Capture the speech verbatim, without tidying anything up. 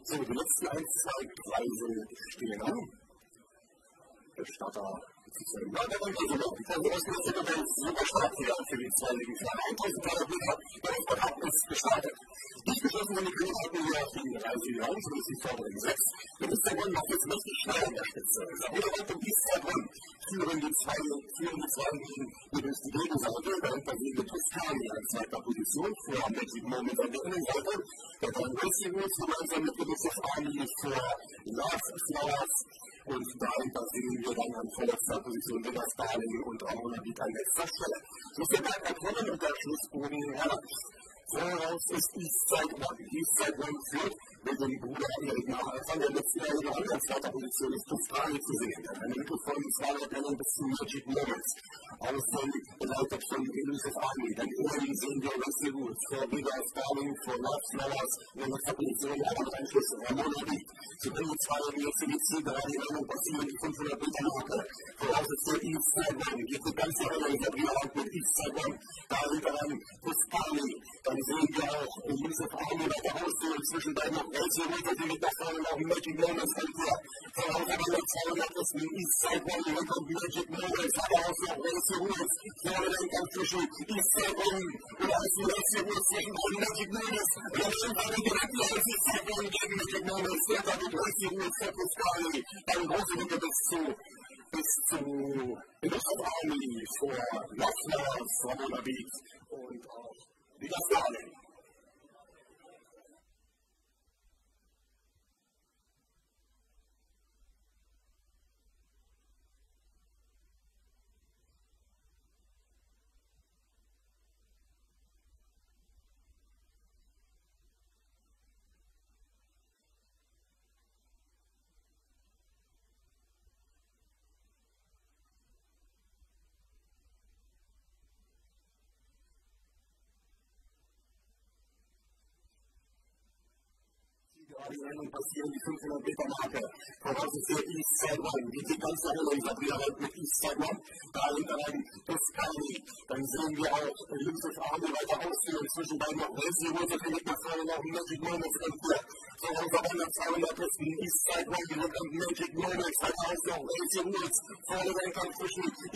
So, die letzten ein, zwei Kreise stehen an. Bestatter sozusagen. Ja, da kommt also noch. Also, das ist ja der super stark für die zwei liegen. tausend Meter, der Vertrag ist gestartet. Nicht geschlossen, wenn die Kandidaten hier auf die Reise wieder raus, das ist die vorderen sechs. Und das ist der Grund, macht jetzt mächtig schnell an der Spitze. Wiederum um die zwei Grund führen die zwei, führen die zwei Ligen durch die Gegenseite. Dahinter liegen die Toskani an zweiter Position, vor Magic Moment an der Innenseite. Der dann Racing Woods gemeinsam mit Genesis Army vor Lars Flowers. Und dahinter sehen wir dann an vorletzter Position Winners Darling und Ramona Beat an letzter Stelle. So ist der Berg kommen und der Schlussbogen herrscht. Voraus ist Eastside One. Eastside One führt mit dem Bruder Erik nach Anfang der letztjährigen an zweiter Position ist Toskani zu sehen. Eine Lücke von zweihundert Rennen bis zu Magic Moments. Außen geleitet von Elusive Army. Dann oben sehen wir Wesley Woods vor Winners Darling, vor Lars Flowers. In der letzten Position aber mit Einschluss Ramona Beat. So können die zwei jetzt in die Zielgerade hinein und passieren die fünfhundert Meter Marke. Voraus ist der Eastside One. Geht die ganze Rennen in der Hand mit Eastside One. Dahinter dann Toskani. Dann sehen wir auch Elusive Army weiter ausführen zwischen beiden noch welche Leute, die mit nach vorne laufen. Magic Moments kommt hier. Voraus aber noch zweihundert ist ein Eastside One. Hier kommt Magic Moments. Aber auch noch Wesley Woods. Vorne dann kommt zwischen Eastside One und außen Wesley Woods zwischen beiden Magic Moments. Und dann sind wir direkt hier als Eastside One gegen Magic Moments. Hier kommt Wesley Woods für Toskani. Dann große Lücke bis zu bis zu Elusive Army vor Lars Flowers, Ramona Beat und auch Winners Darling. Die Rennen passieren die fünfhundert Meter Marke. Voraus ist der Eastside One. Geht die ganze Rennen in Sabrina halt mit Eastside One. Dahinter dann Toskani. Dann sehen wir auch Elusive Army weiter ausführen. Zwischen beiden noch Wesley Woods und mit nach vorne noch Magic Moments und hier. Voraus aber nach zweihundert ist ein Eastside One. Die wird an Magic Moments. Weiter aus noch Wesley Woods. Vorne dann zwischen